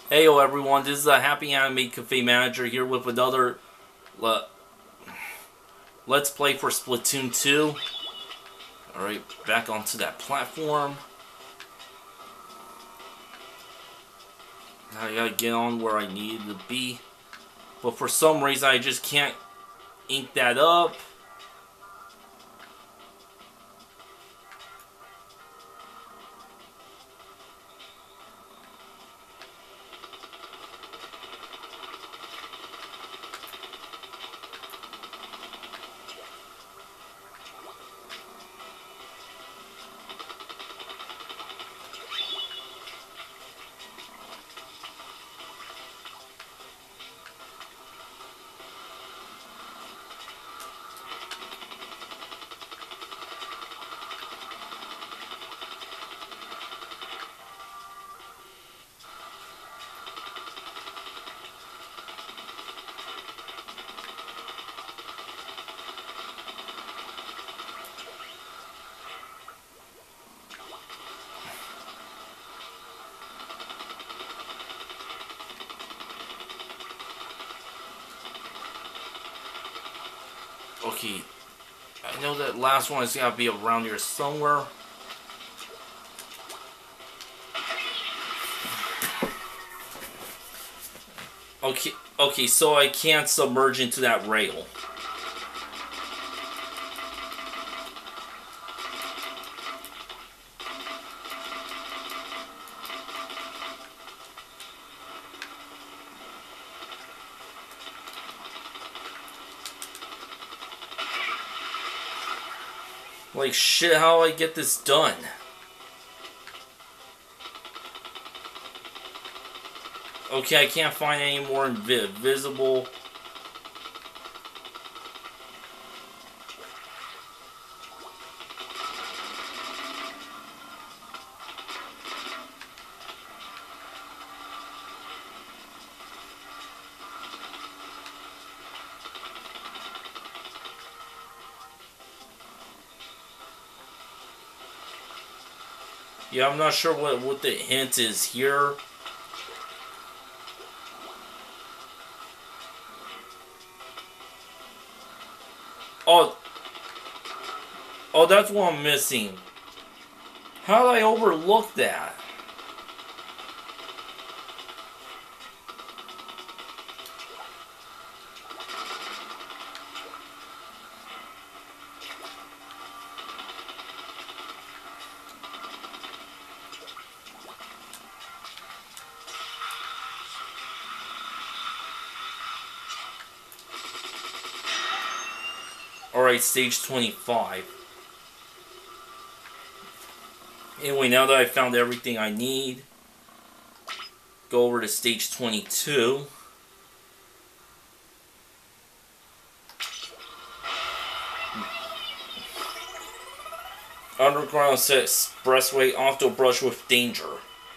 Heyo everyone, this is a Happy Animate Cafe Manager here with another Let's Play for Splatoon 2. Alright, back onto that platform. Now I gotta get on where I needed to be. But for some reason I just can't ink that up. Okay, I know that last one is gotta be around here somewhere. Okay, so I can't submerge into that rail. Like shit, how do I get this done? Okay, I can't find any more invisible. Yeah, I'm not sure what the hint is here. Oh, that's what I'm missing. How did I overlook that? Alright, stage 25. Anyway, now that I found everything I need, go over to stage 22. Underground set expressway auto brush with danger.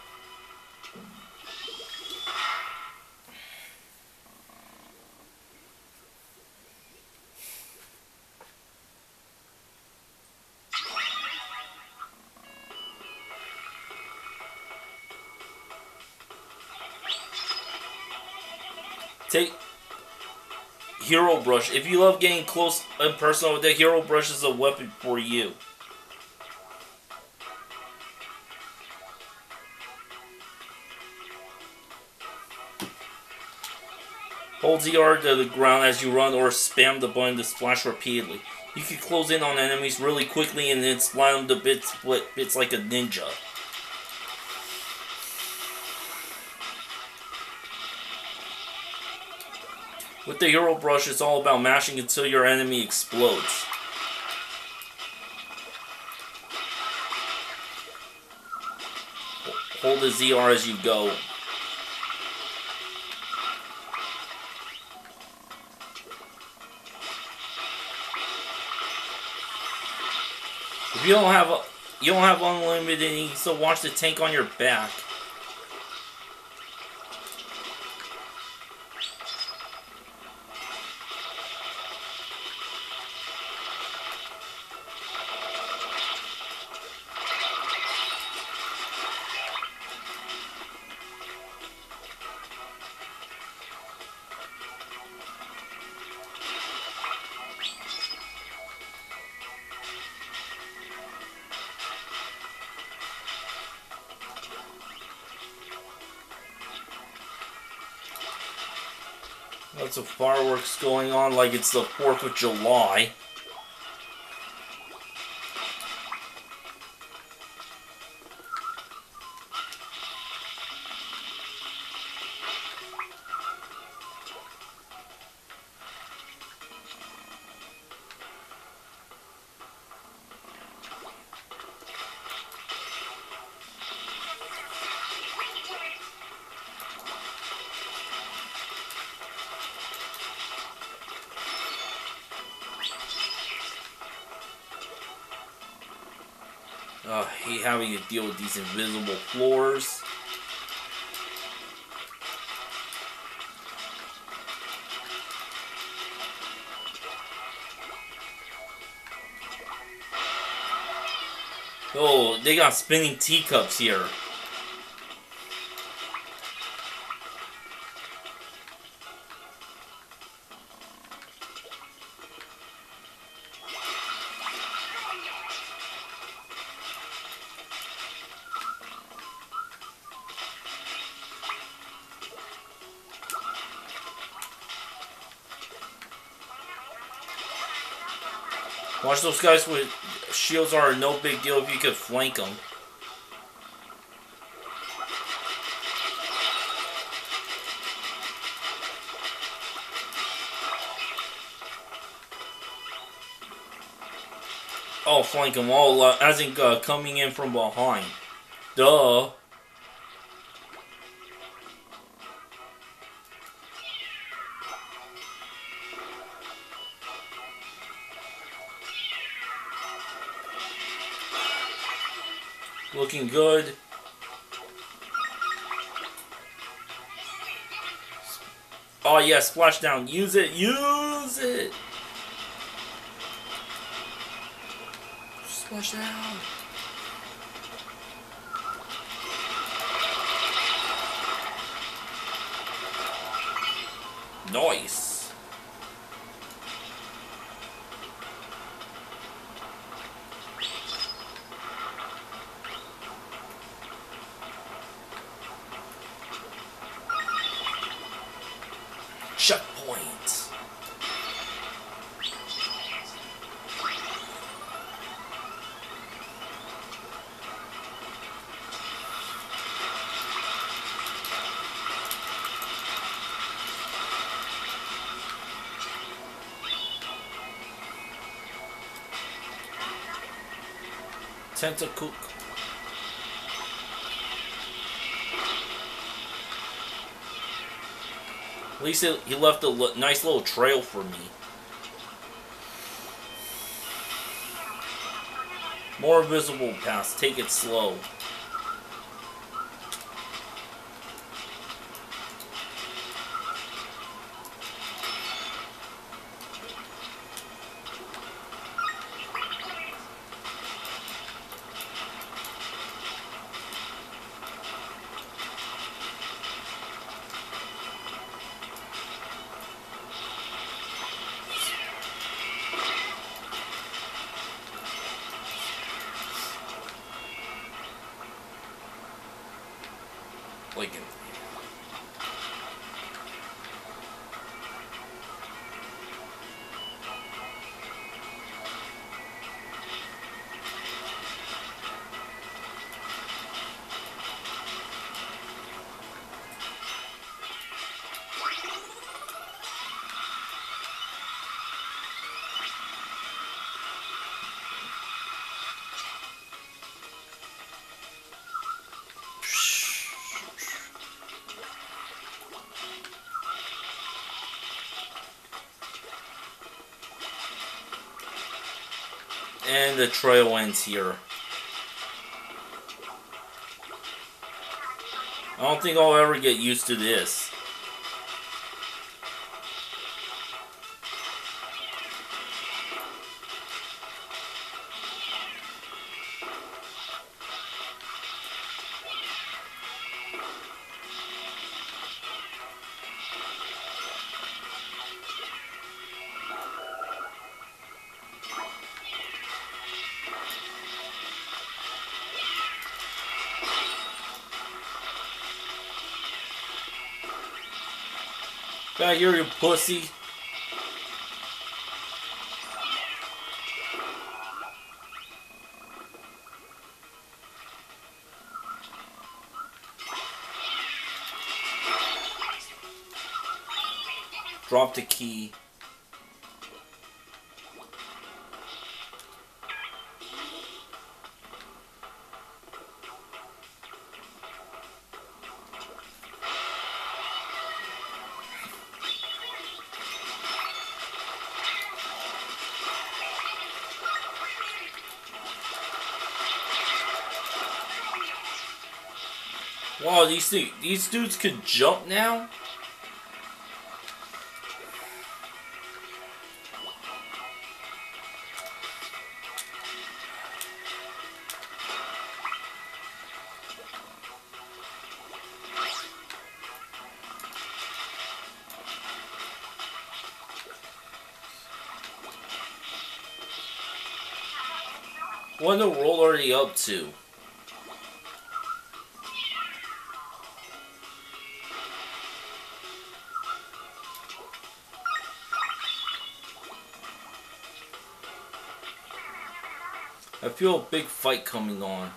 Take Hero Brush. If you love getting close and personal with the Hero Brush is a weapon for you. Hold ZR to the ground as you run or spam the button to splash repeatedly. You can close in on enemies really quickly and then splat them to bits like a ninja. With the Hero Brush, it's all about mashing until your enemy explodes. Hold the ZR as you go. If you don't have unlimited, you can still watch the tank on your back. Lots of fireworks going on like it's the 4th of July. I hate having to deal with these invisible floors. Oh, they got spinning teacups here. Watch those guys with shields are no big deal if you could flank them. Oh, flank them all, as in coming in from behind. Duh. Looking good. Oh yeah, splashdown. Use it. Use it. Splashdown. Nice. Checkpoint. Tentacle. At least he left a nice little trail for me. More visible paths. Take it slow. Like it. And the trail ends here. I don't think I'll ever get used to this. Back here, you pussy. Drop the key. Wow, these dudes could jump now? What in the world are they up to? I feel a big fight coming on.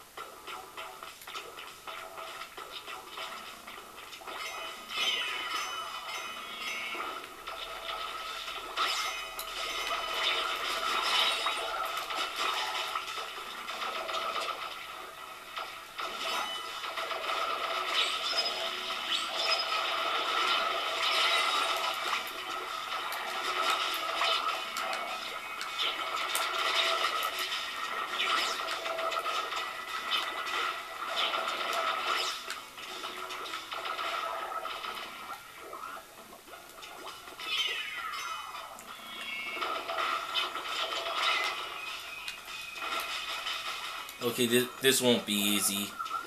Okay, this won't be easy.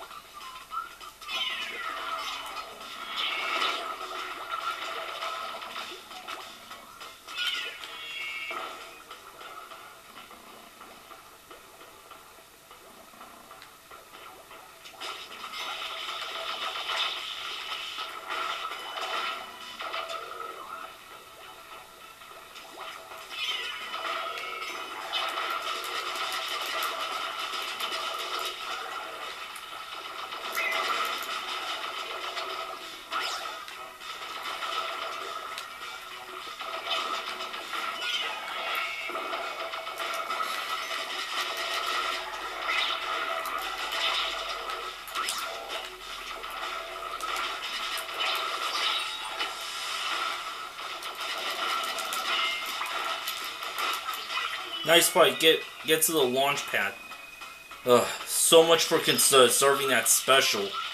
Nice fight. Get to the launch pad. Ugh, so much for conserving that special.